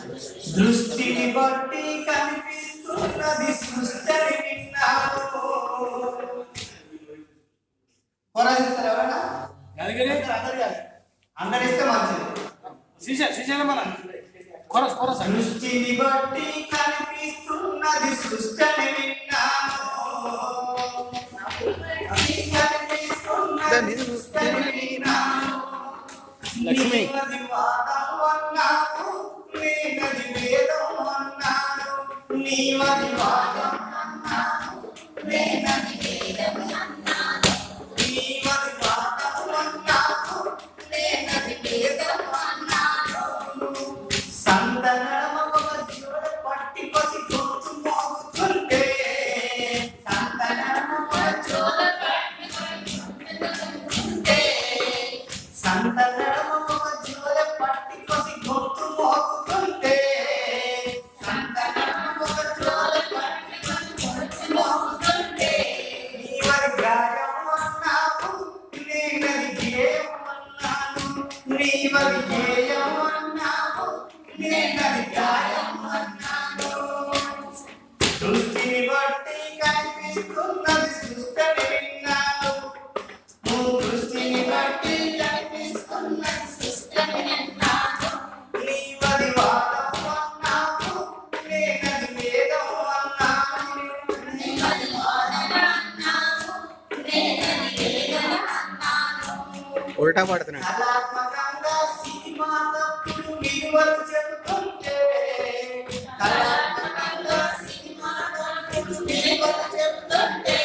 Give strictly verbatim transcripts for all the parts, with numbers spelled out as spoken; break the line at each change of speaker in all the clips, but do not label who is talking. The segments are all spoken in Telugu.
దృష్టిని బట్టి కనిపిస్తున్నది సృష్టిని విన్నాను. పొరగిస్తారు ఎవరైనా అందరిస్తే మంచిది. దృష్టిని బట్టి కనిపిస్తున్నది సృష్టిని విన్నాను. లక్ష్మి అన్నావు నేనది వేదం అన్నాను. నీవది వాదం అన్నావు నేనది వేదం అన్నాను. నీవది వాదం అన్నావు నేనది వేదం అన్నాను. సంతనమ జీవన పట్టి పసి గొంతు మోగుతుంటే సంతనమ జోల పట్టి సంతనమ జీవన పట్టి పసి గొంతు మోగుతుంటే సంతనమ జోల పట్టి పసి గొంతు మోగుతుంటే నీవది గాయం అన్నావు నేనది గేయం అన్నాను. నీవది గేయం అన్నావు నేనది గాయం అన్నాను. దృష్టిని బట్టి కనిపిస్తున్నది సృష్టిని విన్నాను. దృష్టిని బట్టి కనిపిస్తున్నది సృష్టిని విన్నాను. నీవది వాదం అన్నావు నేనది వేదం అన్నాను. నీవది వాదం అన్నావు నేనది వేదం అన్నాను.
ఉల్టా పడుతున్నాడు.
కళాత్మకంగా సినిమా తప్పుడు విలువలు చెబుతుంటే కళాత్మకంగా సినిమా తప్పుడు విలువలు చెబుతుంటే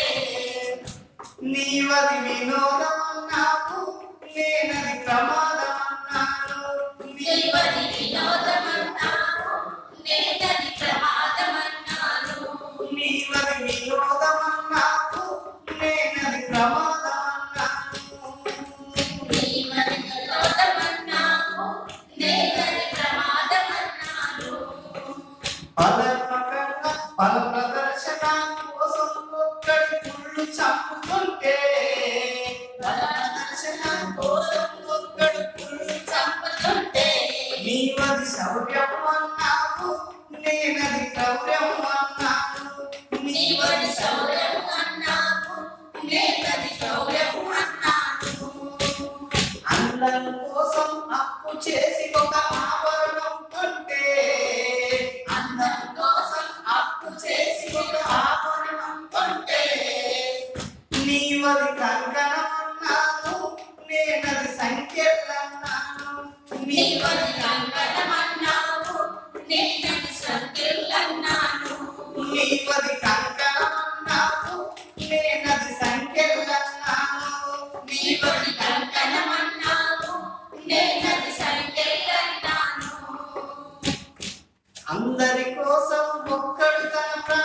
నీవది వినోదం అన్నావు నేనది ప్రమాదం అన్నాను. నీవది వినోదం అన్నావు నేనది ప్రమాదం అన్నాను. నీవది వినోదం అన్నావు నేనది ప్రమాదం అన్నాను. నీవది వినోదం అన్నావు నేనది ప్రమాదం అన్నాను. పదాత్మకంగా పల ప్రదర్శన కోసం ఒక్కడి పుళ్ళు చంపుతుంటే పల ప్రదర్శన కోసం ఒక్కడి పుళ్ళు చంపుతుంటే నీవది శౌర్యం అన్నావు నేనది క్రౌర్యం అన్నాను. నీవది శౌర్యం అన్నావు నేనది క్రౌర్యం అన్నాను. అందం కోసం అప్పు చేసి ఒక ఆభరణం కొంటే అందం కోసం అప్పు చేసి ఒక ఆభరణం కొంటే నీవది కంకణం అన్నాను నేనది సంఖ్యలన్నాను. నీవది కంకణం అన్నావు నేనది సంఖ్యలన్నాను. నీవది కంకణం అన్నావు నేనది సంఖ్యలన్నాను. నీవది కంకణం అన్నావు నేనది సంఖ్యలన్నాను. అందరి కోసం ఒక్కడు తన